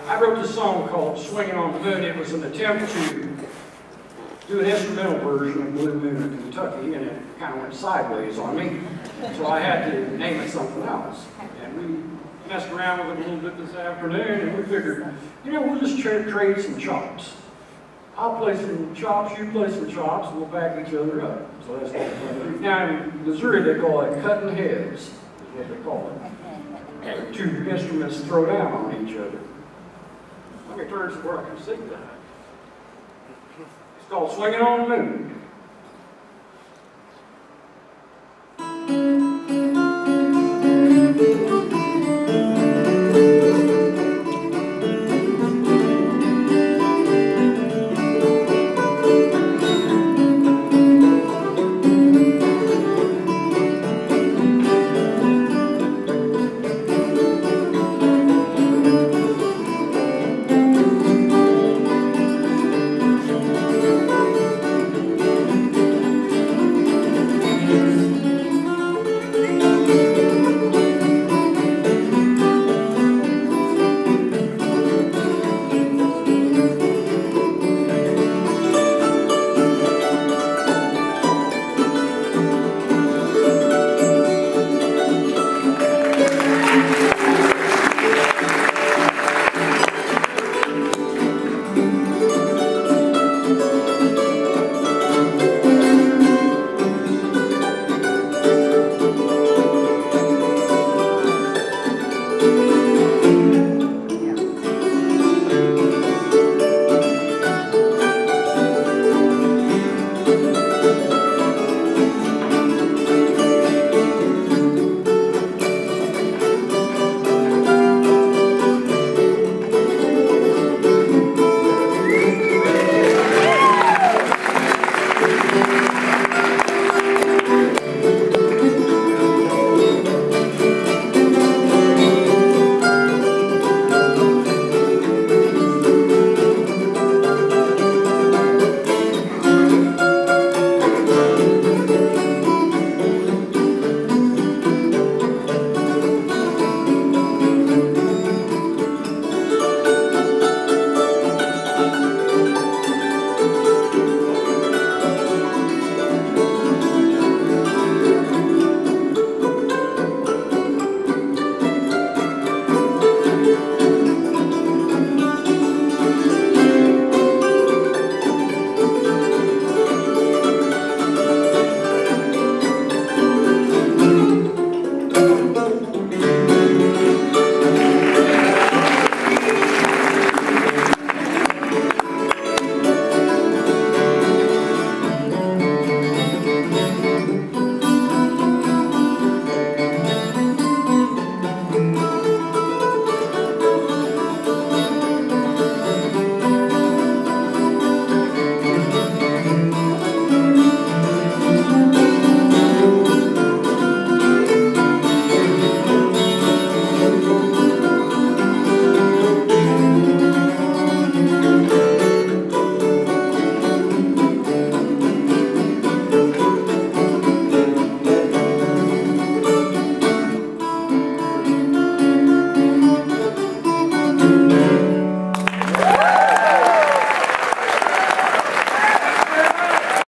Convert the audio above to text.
I wrote this song called Swingin On The Moon. It was an attempt to do an instrumental version of Blue Moon in Kentucky, and it kind of went sideways on me. So I had to name it something else. And we messed around with it a little bit this afternoon, and we figured, you know, we'll just trade some chops. I'll play some chops, you play some chops, and we'll back each other up. So that's what we're doing. Now in Missouri they call it cutting heads, is what they call it. Two instruments throw down on each other. Let me turn this where I can sing that. It's called Swingin On The Moon.